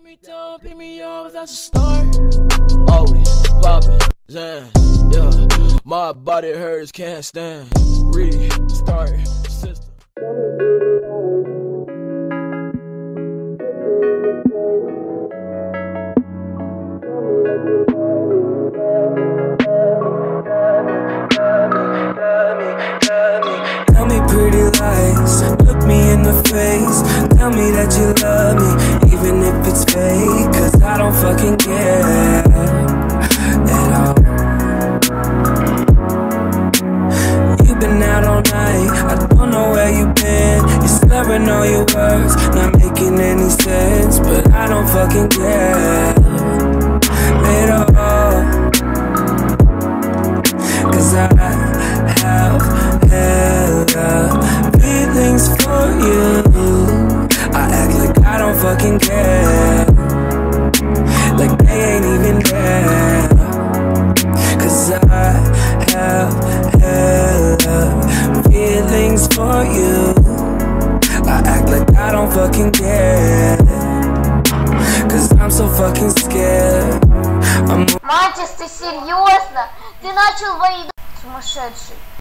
Pick me up, that's a start. Always poppin', yeah. My body hurts, can't stand. Restart system. Tell me pretty lies, look me in the face. Tell me that you love me, even if it's fake. Cause I don't fucking care at all. You've been out all night, I don't know where you've been. You're slurring all your words, not making any sense. But I don't fucking care at all. Cause I have hella feelings for you. I act like I don't fucking care, like they ain't even there. Cause I have hella feelings for you. I act like I don't fucking care, cause I'm so fucking scared. Мальчик, ты серьезно? Ты начал войну? Сумасшедший.